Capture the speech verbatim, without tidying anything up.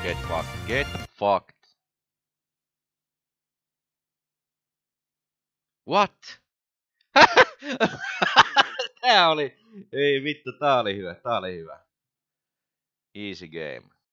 Get fucked. Get fucked. What? Tää oli... Ei vittu, tää oli hyvä. Tää oli hyvä. Easy game.